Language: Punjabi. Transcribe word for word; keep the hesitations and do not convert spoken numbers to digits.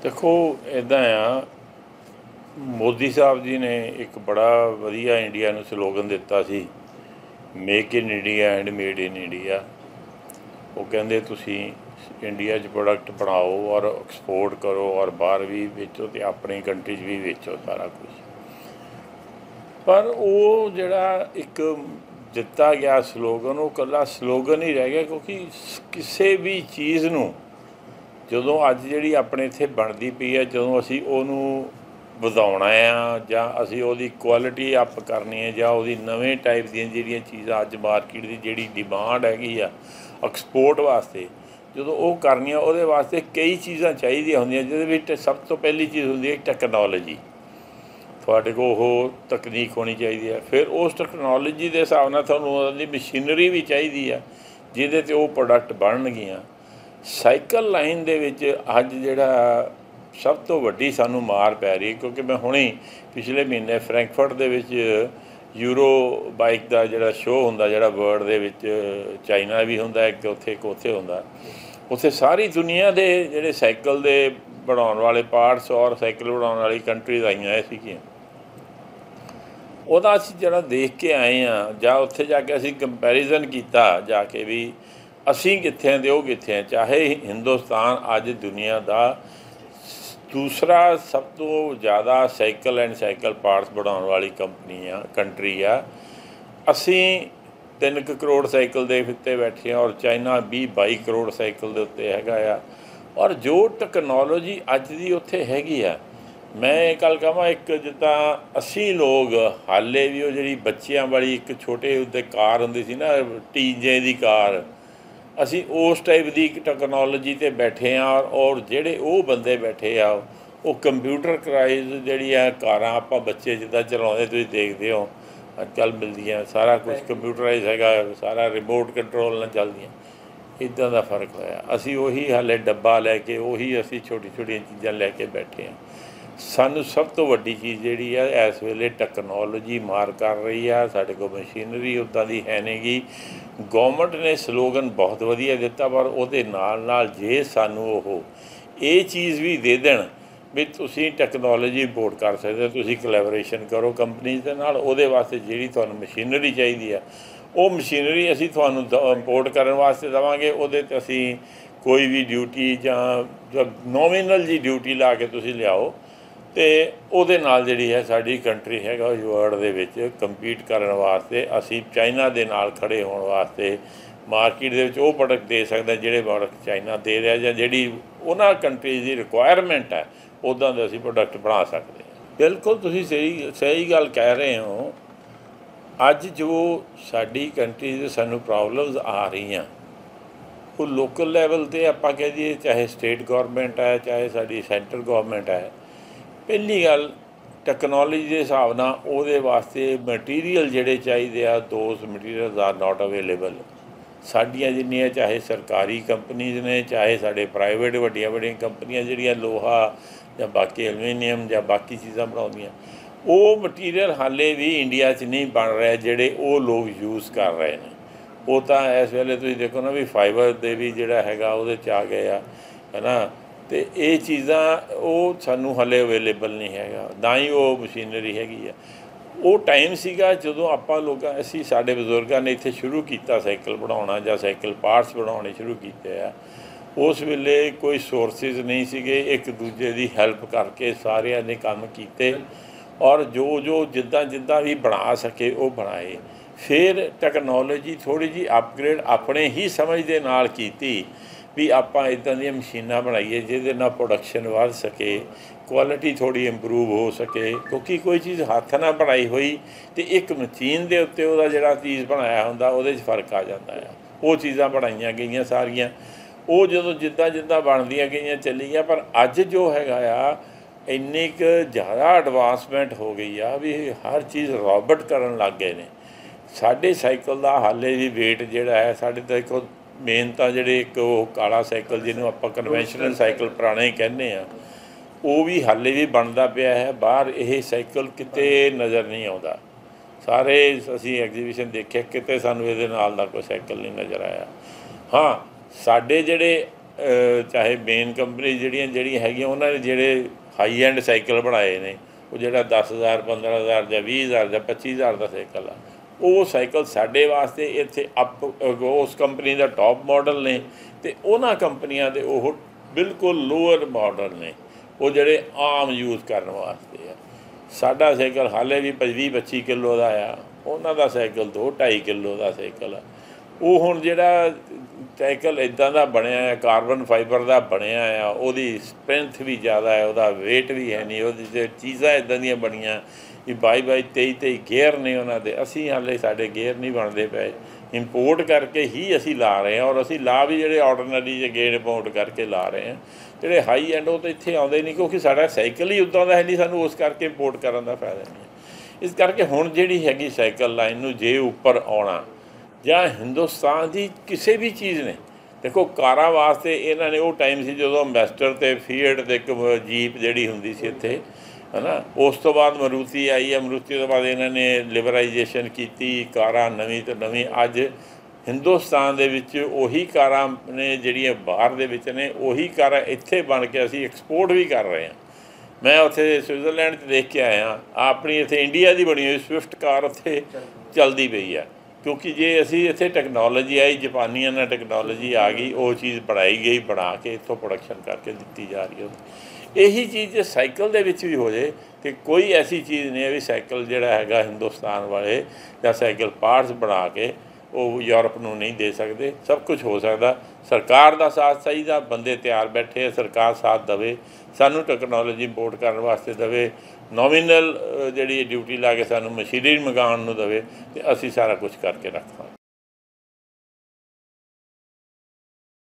देखो इदा आ, मोदी साहब जी ने एक बड़ा वधिया इंडिया नूं स्लोगन दिता सी, make in India and made in India. वो कहंदे तुसीं इंडिया च प्रोडक्ट बनाओ और एक्सपोर्ट करो और बाहर भी बेचो तो अपनी कंट्री भी बेचो सारा कुछ। पर वो जिहड़ा एक दिता गया स्लोगन वो कल्ला स्लोगन ही रह गया, क्योंकि किसी भी चीज़ नूं ਜਦੋਂ ਅੱਜ ਜਿਹੜੀ ਆਪਣੇ ਇੱਥੇ ਬਣਦੀ ਪਈ ਹੈ, ਜਦੋਂ ਅਸੀਂ ਉਹਨੂੰ ਵਧਾਉਣਾ ਆ ਜਾਂ ਅਸੀਂ ਉਹਦੀ ਕੁਆਲਿਟੀ ਅਪ ਕਰਨੀ ਹੈ ਜਾਂ ਉਹਦੀ ਨਵੇਂ ਟਾਈਪ ਦੀਆਂ ਜਿਹੜੀਆਂ ਚੀਜ਼ਾਂ ਅੱਜ ਮਾਰਕੀਟ ਦੀ ਜਿਹੜੀ ਡਿਮਾਂਡ ਹੈਗੀ ਆ ਐਕਸਪੋਰਟ ਵਾਸਤੇ, ਜਦੋਂ ਉਹ ਕਰਨੀਆਂ ਉਹਦੇ ਵਾਸਤੇ ਕਈ ਚੀਜ਼ਾਂ ਚਾਹੀਦੀਆਂ ਹੁੰਦੀਆਂ, ਜਿਹਦੇ ਵਿੱਚ ਸਭ ਤੋਂ ਪਹਿਲੀ ਚੀਜ਼ ਹੁੰਦੀ ਹੈ ਟੈਕਨੋਲੋਜੀ। ਤੁਹਾਡੇ ਕੋਲ ਉਹ ਤਕਨੀਕ ਹੋਣੀ ਚਾਹੀਦੀ ਹੈ। ਫਿਰ ਉਸ ਟੈਕਨੋਲੋਜੀ ਦੇ ਹਿਸਾਬ ਨਾਲ ਤੁਹਾਨੂੰ ਉਹਦੀ ਮਸ਼ੀਨਰੀ ਵੀ ਚਾਹੀਦੀ ਆ ਜਿਹਦੇ 'ਤੇ ਉਹ ਪ੍ਰੋਡਕਟ ਬਣਨਗੀਆਂ। ਸਾਈਕਲ ਲਾਈਨ ਦੇ ਵਿੱਚ ਅੱਜ ਜਿਹੜਾ ਸਭ ਤੋਂ ਵੱਡੀ ਸਾਨੂੰ ਮਾਰ ਪੈ ਰਹੀ, ਕਿਉਂਕਿ ਮੈਂ ਹੁਣੇ ਪਿਛਲੇ ਮਹੀਨੇ ਫਰੈਂਕਫਰਟ ਦੇ ਵਿੱਚ ਯੂਰੋ ਬਾਈਕ ਦਾ ਜਿਹੜਾ ਸ਼ੋਅ ਹੁੰਦਾ, ਜਿਹੜਾ ਵਰਲਡ ਦੇ ਵਿੱਚ ਚਾਈਨਾ ਵੀ ਹੁੰਦਾ ਇੱਕ ਉੱਥੇ ਇੱਕ ਉੱਥੇ ਹੁੰਦਾ, ਉੱਥੇ ਸਾਰੀ ਦੁਨੀਆ ਦੇ ਜਿਹੜੇ ਸਾਈਕਲ ਦੇ ਬਣਾਉਣ ਵਾਲੇ ਪਾਰਟਸ ਔਰ ਸਾਈਕਲ ਬਣਾਉਣ ਵਾਲੀ ਕੰਟਰੀਜ਼ ਆਈਆਂ ਸੀਗੀਆਂ। ਉਹਦਾ ਅਸੀਂ ਜਿਹੜਾ ਦੇਖ ਕੇ ਆਏ ਹਾਂ ਜਾਂ ਉੱਥੇ ਜਾ ਕੇ ਅਸੀਂ ਕੰਪੈਰੀਜ਼ਨ ਕੀਤਾ ਜਾ ਕੇ ਵੀ ਅਸੀਂ ਕਿੱਥੇ ਹਾਂ ਅਤੇ ਉਹ ਕਿੱਥੇ ਹੈ। ਚਾਹੇ ਹਿੰਦੁਸਤਾਨ ਅੱਜ ਦੁਨੀਆ ਦਾ ਦੂਸਰਾ ਸਭ ਤੋਂ ਜ਼ਿਆਦਾ ਸਾਈਕਲ ਐਂਡ ਸਾਈਕਲ ਪਾਰਟਸ ਬਣਾਉਣ ਵਾਲੀ ਕੰਪਨੀ ਆ ਕੰਟਰੀ ਆ, ਅਸੀਂ ਤਿੰਨ ਕੁ ਕਰੋੜ ਸਾਈਕਲ ਦੇ ਉੱਤੇ ਬੈਠੇ ਹਾਂ ਔਰ ਚਾਈਨਾ ਵੀਹ ਬਾਈ ਕਰੋੜ ਸਾਈਕਲ ਦੇ ਉੱਤੇ ਹੈਗਾ ਆ। ਔਰ ਜੋ ਟੈਕਨੋਲੋਜੀ ਅੱਜ ਦੀ ਉੱਥੇ ਹੈਗੀ ਆ, ਮੈਂ ਇਹ ਗੱਲ ਕਹਾਂ ਇੱਕ ਜਿੱਦਾਂ ਅਸੀਂ ਲੋਕ ਹਾਲੇ ਵੀ ਉਹ ਜਿਹੜੀ ਬੱਚਿਆਂ ਵਾਲੀ ਇੱਕ ਛੋਟੇ ਉੱਤੇ ਕਾਰ ਹੁੰਦੀ ਸੀ ਨਾ, ਟੀਜੇ ਦੀ ਕਾਰ, ਅਸੀਂ ਉਸ ਟਾਈਪ ਦੀ ਇੱਕ ਟੈਕਨੋਲੋਜੀ 'ਤੇ ਬੈਠੇ ਹਾਂ। ਔਰ ਜਿਹੜੇ ਉਹ ਬੰਦੇ ਬੈਠੇ ਆ ਉਹ ਕੰਪਿਊਟਰਰਾਈਜ਼ ਜਿਹੜੀ ਆ ਕਾਰਾਂ ਆਪਾਂ ਬੱਚੇ ਜਿੱਦਾਂ ਚਲਾਉਂਦੇ ਤੁਸੀਂ ਦੇਖਦੇ ਹੋ ਅੱਜ ਕੱਲ੍ਹ ਮਿਲਦੀਆਂ, ਸਾਰਾ ਕੁਛ ਕੰਪਿਊਟਰਾਈਜ਼ ਹੈਗਾ, ਸਾਰਾ ਰਿਮੋਟ ਕੰਟਰੋਲ ਨਾਲ ਚੱਲਦੀਆਂ। ਇੱਦਾਂ ਦਾ ਫਰਕ ਹੋਇਆ। ਅਸੀਂ ਉਹੀ ਹਾਲੇ ਡੱਬਾ ਲੈ ਕੇ ਉਹੀ ਅਸੀਂ ਛੋਟੀ ਛੋਟੀਆਂ ਚੀਜ਼ਾਂ ਲੈ ਕੇ ਬੈਠੇ ਹਾਂ। ਸਾਨੂੰ ਸਭ ਤੋਂ ਵੱਡੀ ਚੀਜ਼ ਜਿਹੜੀ ਆ ਇਸ ਵੇਲੇ ਟੈਕਨੋਲੋਜੀ ਮਾਰ ਕਰ ਰਹੀ ਆ। ਸਾਡੇ ਕੋਲ ਮਸ਼ੀਨਰੀ ਉੱਦਾਂ ਦੀ ਹੈ ਨਹੀਂ ਗੀ। ਗੌਰਮੈਂਟ ਨੇ ਸਲੋਗਨ ਬਹੁਤ ਵਧੀਆ ਦਿੱਤਾ, ਪਰ ਉਹਦੇ ਨਾਲ ਨਾਲ ਜੇ ਸਾਨੂੰ ਉਹ ਇਹ ਚੀਜ਼ ਵੀ ਦੇ ਦੇਣ ਵੀ ਤੁਸੀਂ ਟੈਕਨੋਲੋਜੀ ਇੰਪੋਰਟ ਕਰ ਸਕਦੇ ਹੋ, ਤੁਸੀਂ ਕੋਲੈਬੋਰੇਸ਼ਨ ਕਰੋ ਕੰਪਨੀਜ਼ ਦੇ ਨਾਲ, ਉਹਦੇ ਵਾਸਤੇ ਜਿਹੜੀ ਤੁਹਾਨੂੰ ਮਸ਼ੀਨਰੀ ਚਾਹੀਦੀ ਆ ਉਹ ਮਸ਼ੀਨਰੀ ਅਸੀਂ ਤੁਹਾਨੂੰ ਇੰਪੋਰਟ ਕਰਨ ਵਾਸਤੇ ਦੇਵਾਂਗੇ। ਉਹਦੇ 'ਤੇ ਅਸੀਂ ਕੋਈ ਵੀ ਡਿਊਟੀ ਜਾਂ ਨੋਮੀਨਲ ਜੀ ਡਿਊਟੀ ਲਾ ਕੇ ਤੁਸੀਂ ਲਿਆਓ ਅਤੇ ਉਹਦੇ ਨਾਲ ਜਿਹੜੀ ਹੈ ਸਾਡੀ ਕੰਟਰੀ ਹੈਗਾ ਵਰਲਡ ਦੇ ਵਿੱਚ ਕੰਪੀਟ ਕਰਨ ਵਾਸਤੇ ਅਸੀਂ ਚਾਈਨਾ ਦੇ ਨਾਲ ਖੜ੍ਹੇ ਹੋਣ ਵਾਸਤੇ ਮਾਰਕੀਟ ਦੇ ਵਿੱਚ ਉਹ ਪ੍ਰੋਡਕਟ ਦੇ ਸਕਦੇ ਜਿਹੜੇ ਪ੍ਰੋਡਕਟ ਚਾਈਨਾ ਦੇ ਰਿਹਾ ਜਾਂ ਜਿਹੜੀ ਉਹਨਾਂ ਕੰਟਰੀਜ਼ ਦੀ ਰਿਕੁਆਇਰਮੈਂਟ ਹੈ ਉੱਦਾਂ ਦੇ ਅਸੀਂ ਪ੍ਰੋਡਕਟ ਬਣਾ ਸਕਦੇ ਹਾਂ। ਬਿਲਕੁਲ ਤੁਸੀਂ ਸਹੀ ਸਹੀ ਗੱਲ ਕਹਿ ਰਹੇ ਹੋ। ਅੱਜ ਜੋ ਸਾਡੀ ਕੰਟਰੀ ਦੇ ਸਾਨੂੰ ਪ੍ਰੋਬਲਮਸ ਆ ਰਹੀਆਂ ਉਹ ਲੋਕਲ ਲੈਵਲ 'ਤੇ ਆਪਾਂ ਕਹਿ ਦਈਏ, ਚਾਹੇ ਸਟੇਟ ਗੌਰਮੈਂਟ ਹੈ ਚਾਹੇ ਸਾਡੀ ਸੈਂਟਰ ਗੌਰਮੈਂਟ ਹੈ। ਪਹਿਲੀ ਗੱਲ ਟੈਕਨੋਲੋਜੀ ਦੇ ਹਿਸਾਬ ਨਾਲ ਉਹਦੇ ਵਾਸਤੇ ਮਟੀਰੀਅਲ ਜਿਹੜੇ ਚਾਹੀਦੇ ਆ, those materials are not available. ਸਾਡੀਆਂ ਜਿੰਨੀਆਂ ਚਾਹੇ ਸਰਕਾਰੀ ਕੰਪਨੀਜ਼ ਨੇ ਚਾਹੇ ਸਾਡੇ ਪ੍ਰਾਈਵੇਟ ਵੱਡੀਆਂ ਵੱਡੀਆਂ ਕੰਪਨੀਆਂ ਜਿਹੜੀਆਂ ਲੋਹਾ ਜਾਂ ਬਾਕੀ ਐਲੂਮੀਨੀਅਮ ਜਾਂ ਬਾਕੀ ਚੀਜ਼ਾਂ ਬਣਾਉਂਦੀਆਂ, ਉਹ ਮਟੀਰੀਅਲ ਹਾਲੇ ਵੀ ਇੰਡੀਆ 'ਚ ਨਹੀਂ ਬਣ ਰਿਹਾ ਜਿਹੜੇ ਉਹ ਲੋਕ ਯੂਜ਼ ਕਰ ਰਹੇ ਨੇ। ਉਹ ਤਾਂ ਇਸ ਵੇਲੇ ਤੁਸੀਂ ਦੇਖੋ ਨਾ ਵੀ ਫਾਈਬਰ ਦੇ ਵੀ ਜਿਹੜਾ ਹੈਗਾ ਉਹਦੇ 'ਚ ਆ ਗਏ ਆ, ਹੈ ਨਾ। ਅਤੇ ਇਹ ਚੀਜ਼ਾਂ ਉਹ ਸਾਨੂੰ ਹਾਲੇ ਅਵੇਲੇਬਲ ਨਹੀਂ ਹੈਗਾ, ਨਾ ਹੀ ਉਹ ਮਸ਼ੀਨਰੀ ਹੈਗੀ ਆ। ਉਹ ਟਾਈਮ ਸੀਗਾ ਜਦੋਂ ਆਪਾਂ ਲੋਕਾਂ ਅਸੀਂ ਸਾਡੇ ਬਜ਼ੁਰਗਾਂ ਨੇ ਇੱਥੇ ਸ਼ੁਰੂ ਕੀਤਾ ਸਾਈਕਲ ਬਣਾਉਣਾ ਜਾਂ ਸਾਈਕਲ ਪਾਰਟਸ ਬਣਾਉਣੇ ਸ਼ੁਰੂ ਕੀਤੇ ਆ। ਉਸ ਵੇਲੇ ਕੋਈ ਸੋਰਸਿਸ ਨਹੀਂ ਸੀਗੇ, ਇੱਕ ਦੂਜੇ ਦੀ ਹੈਲਪ ਕਰਕੇ ਸਾਰਿਆਂ ਨੇ ਕੰਮ ਕੀਤੇ ਔਰ ਜੋ ਜੋ ਜਿੱਦਾਂ ਜਿੱਦਾਂ ਵੀ ਬਣਾ ਸਕੇ ਉਹ ਬਣਾਏ। ਫਿਰ ਟੈਕਨੋਲੋਜੀ ਥੋੜ੍ਹੀ ਜਿਹੀ ਅਪਗ੍ਰੇਡ ਆਪਣੇ ਹੀ ਸਮਝ ਦੇ ਨਾਲ ਕੀਤੀ ਵੀ ਆਪਾਂ ਇੱਦਾਂ ਦੀਆਂ ਮਸ਼ੀਨਾਂ ਬਣਾਈਏ ਜਿਹਦੇ ਨਾਲ ਪ੍ਰੋਡਕਸ਼ਨ ਵੱਧ ਸਕੇ, ਕੁਆਲਿਟੀ ਥੋੜ੍ਹੀ ਇੰਪਰੂਵ ਹੋ ਸਕੇ। ਕਿਉਂਕਿ ਕੋਈ ਚੀਜ਼ ਹੱਥ ਨਾਲ ਬਣਾਈ ਹੋਈ ਅਤੇ ਇੱਕ ਮਸ਼ੀਨ ਦੇ ਉੱਤੇ ਉਹਦਾ ਜਿਹੜਾ ਚੀਜ਼ ਬਣਾਇਆ ਹੁੰਦਾ ਉਹਦੇ 'ਚ ਫਰਕ ਆ ਜਾਂਦਾ ਆ। ਉਹ ਚੀਜ਼ਾਂ ਬਣਾਈਆਂ ਗਈਆਂ ਸਾਰੀਆਂ, ਉਹ ਜਦੋਂ ਜਿੱਦਾਂ ਜਿੱਦਾਂ ਬਣਦੀਆਂ ਗਈਆਂ ਚੱਲੀ ਗਿਆ। ਪਰ ਅੱਜ ਜੋ ਹੈਗਾ ਆ ਇੰਨੀ ਕੁ ਜ਼ਿਆਦਾ ਐਡਵਾਂਸਮੈਂਟ ਹੋ ਗਈ ਆ ਵੀ ਹਰ ਚੀਜ਼ ਰੋਬਟ ਕਰਨ ਲੱਗ ਗਏ ਨੇ। ਸਾਡੇ ਸਾਈਕਲ ਦਾ ਹਾਲੇ ਵੀ ਵੇਟ ਜਿਹੜਾ ਹੈ ਸਾਡੇ ਤਾਂ ਇੱਕ ਮੇਨ ਤਾਂ ਜਿਹੜੇ ਇੱਕ ਉਹ ਕਾਲਾ ਸਾਈਕਲ ਜਿਹਨੂੰ ਆਪਾਂ ਕਨਵੈਨਸ਼ਨਲ ਸਾਈਕਲ ਪੁਰਾਣੇ ਕਹਿੰਦੇ ਹਾਂ, ਉਹ ਵੀ ਹਾਲੇ ਵੀ ਬਣਦਾ ਪਿਆ ਹੈ। ਬਾਹਰ ਇਹ ਸਾਈਕਲ ਕਿਤੇ ਨਜ਼ਰ ਨਹੀਂ ਆਉਂਦਾ। ਸਾਰੇ ਅਸੀਂ ਐਗਜ਼ੀਬਿਸ਼ਨ ਦੇਖਿਆ, ਕਿਤੇ ਸਾਨੂੰ ਇਹਦੇ ਨਾਲ ਦਾ ਕੋਈ ਸਾਈਕਲ ਨਹੀਂ ਨਜ਼ਰ ਆਇਆ। ਹਾਂ, ਸਾਡੇ ਜਿਹੜੇ ਚਾਹੇ ਮੇਨ ਕੰਪਨੀ ਜਿਹੜੀਆਂ ਜਿਹੜੀਆਂ ਹੈਗੀਆਂ ਉਹਨਾਂ ਨੇ ਜਿਹੜੇ ਹਾਈ ਐਂਡ ਸਾਈਕਲ ਬਣਾਏ ਨੇ, ਉਹ ਜਿਹੜਾ ਦਸ ਹਜ਼ਾਰ ਪੰਦਰਾਂ ਹਜ਼ਾਰ ਜਾਂ ਵੀਹ ਹਜ਼ਾਰ ਜਾਂ ਪੱਚੀ ਹਜ਼ਾਰ ਦਾ ਸਾਈਕਲ ਆ, ਉਹ ਸਾਈਕਲ ਸਾਡੇ ਵਾਸਤੇ ਇੱਥੇ ਅਪ ਉਸ ਕੰਪਨੀ ਦਾ ਟੌਪ ਮਾਡਲ ਨੇ, ਅਤੇ ਉਹਨਾਂ ਕੰਪਨੀਆਂ ਦੇ ਉਹ ਬਿਲਕੁਲ ਲੋਅਰ ਮਾਡਲ ਨੇ, ਉਹ ਜਿਹੜੇ ਆਮ ਯੂਜ਼ ਕਰਨ ਵਾਸਤੇ ਆ। ਸਾਡਾ ਸਾਈਕਲ ਹਾਲੇ ਵੀ ਵੀਹ ਪੱਚੀ ਕਿਲੋ ਦਾ ਆ, ਉਹਨਾਂ ਦਾ ਸਾਈਕਲ ਦੋ ਢਾਈ ਕਿਲੋ ਦਾ ਸਾਈਕਲ ਆ। ਉਹ ਹੁਣ ਜਿਹੜਾ ਸਾਈਕਲ ਇੱਦਾਂ ਦਾ ਬਣਿਆ ਆ, ਕਾਰਬਨ ਫਾਈਬਰ ਦਾ ਬਣਿਆ ਆ, ਉਹਦੀ ਸਟਰੈਂਥ ਵੀ ਜ਼ਿਆਦਾ ਹੈ, ਉਹਦਾ ਵੇਟ ਵੀ ਹੈ ਨਹੀਂ, ਉਹਦੀ ਜੇ ਚੀਜ਼ਾਂ ਇੱਦਾਂ ਦੀਆਂ ਬਣੀਆਂ ਵੀ ਬਾਈ ਬਾਈ ਤੇਈ ਤੇਈ ਗੇਅਰ ਨੇ ਉਹਨਾਂ ਦੇ। ਅਸੀਂ ਹਾਲੇ ਸਾਡੇ ਗੇਅਰ ਨਹੀਂ ਬਣਦੇ ਪਏ, ਇੰਪੋਰਟ ਕਰਕੇ ਹੀ ਅਸੀਂ ਲਾ ਰਹੇ ਹਾਂ, ਔਰ ਅਸੀਂ ਲਾ ਵੀ ਜਿਹੜੇ ਆਰਡੀਨਰੀ ਜਿਹੇ ਗੇਅਰ ਇੰਪੋਰਟ ਕਰਕੇ ਲਾ ਰਹੇ ਹਾਂ। ਜਿਹੜੇ ਹਾਈ ਐਂਡ ਉਹ ਤਾਂ ਇੱਥੇ ਆਉਂਦੇ ਨਹੀਂ, ਕਿਉਂਕਿ ਸਾਡਾ ਸਾਈਕਲ ਹੀ ਉੱਦਾਂ ਦਾ ਹੈ ਨਹੀਂ, ਸਾਨੂੰ ਉਸ ਕਰਕੇ ਇੰਪੋਰਟ ਕਰਨ ਦਾ ਫਾਇਦਾ ਨਹੀਂ ਹੈ। ਇਸ ਕਰਕੇ ਹੁਣ ਜਿਹੜੀ ਹੈਗੀ ਸਾਈਕਲ ਲਾਈਨ ਨੂੰ ਜੇ ਉੱਪਰ ਆਉਣਾ, ਜਾਂ ਹਿੰਦੁਸਤਾਨ ਦੀ ਕਿਸੇ ਵੀ ਚੀਜ਼ ਨੇ, ਦੇਖੋ ਕਾਰਾਂ ਵਾਸਤੇ ਇਹਨਾਂ ਨੇ ਉਹ ਟਾਈਮ ਸੀ ਜਦੋਂ ਅੰਬੈਸਡਰ ਅਤੇ ਫੀਅਟ ਅਤੇ ਇੱਕ ਜੀਪ ਜਿਹੜੀ ਹੁੰਦੀ ਸੀ ਇੱਥੇ, ਹੈ ਨਾ। ਉਸ ਤੋਂ ਬਾਅਦ ਮਰੂਤੀ ਆਈ ਹੈ, ਮਰੂਤੀ ਤੋਂ ਬਾਅਦ ਇਹਨਾਂ ਨੇ ਲਿਬਰਾਈਜੇਸ਼ਨ ਕੀਤੀ, ਕਾਰਾਂ ਨਵੀਂ ਤੋਂ ਨਵੀਂ। ਅੱਜ ਹਿੰਦੁਸਤਾਨ ਦੇ ਵਿੱਚ ਉਹੀ ਕਾਰਾਂ ਨੇ ਜਿਹੜੀਆਂ ਬਾਹਰ ਦੇ ਵਿੱਚ ਨੇ, ਉਹੀ ਕਾਰਾਂ ਇੱਥੇ ਬਣ ਕੇ ਅਸੀਂ ਐਕਸਪੋਰਟ ਵੀ ਕਰ ਰਹੇ ਹਾਂ। ਮੈਂ ਉੱਥੇ ਸਵਿਟਜ਼ਰਲੈਂਡ 'ਚ ਦੇਖ ਕੇ ਆਇਆ, ਆਪਣੀ ਇੱਥੇ ਇੰਡੀਆ ਦੀ ਬਣੀ ਹੋਈ ਸਵਿਫਟ ਕਾਰ ਉੱਥੇ ਚੱਲਦੀ ਪਈ ਆ, ਕਿਉਂਕਿ ਜੇ ਅਸੀਂ ਇੱਥੇ ਟੈਕਨੋਲੋਜੀ ਆਈ, ਜਾਪਾਨੀਆਂ ਨਾਲ ਟੈਕਨੋਲੋਜੀ ਆ ਗਈ, ਉਹ ਚੀਜ਼ ਬਣਾਈ ਗਈ, ਬਣਾ ਕੇ ਇੱਥੋਂ ਪ੍ਰੋਡਕਸ਼ਨ ਕਰਕੇ ਦਿੱਤੀ ਜਾ ਰਹੀ ਹੈ। ਇਹੀ ਚੀਜ਼ ਜੇ ਸਾਈਕਲ ਦੇ ਵਿੱਚ ਵੀ ਹੋ ਜਾਏ ਤਾਂ ਕੋਈ ਐਸੀ ਚੀਜ਼ ਨਹੀਂ ਹੈ ਵੀ ਸਾਈਕਲ ਜਿਹੜਾ ਹੈਗਾ ਹਿੰਦੁਸਤਾਨ ਵਾਲੇ ਜਾਂ ਸਾਈਕਲ ਪਾਰਟਸ ਬਣਾ ਕੇ ਉਹ ਯੂਰਪ ਨੂੰ ਨਹੀਂ ਦੇ ਸਕਦੇ। ਸਭ ਕੁਝ ਹੋ ਸਕਦਾ, ਸਰਕਾਰ ਦਾ ਸਾਥ ਚਾਹੀਦਾ, ਬੰਦੇ ਤਿਆਰ ਬੈਠੇ ਆ, ਸਰਕਾਰ ਸਾਥ ਦੇਵੇ, ਸਾਨੂੰ ਟੈਕਨੋਲੋਜੀ ਇੰਪੋਰਟ ਕਰਨ ਵਾਸਤੇ ਦੇਵੇ, ਨੋਮੀਨਲ ਜਿਹੜੀ ਡਿਊਟੀ ਲਾ ਕੇ ਸਾਨੂੰ ਮਸ਼ੀਨਰੀ ਮੰਗਾਉਣ ਨੂੰ ਦੇਵੇ, ਅਤੇ ਅਸੀਂ ਸਾਰਾ ਕੁਝ ਕਰਕੇ ਰੱਖਾਂਗੇ।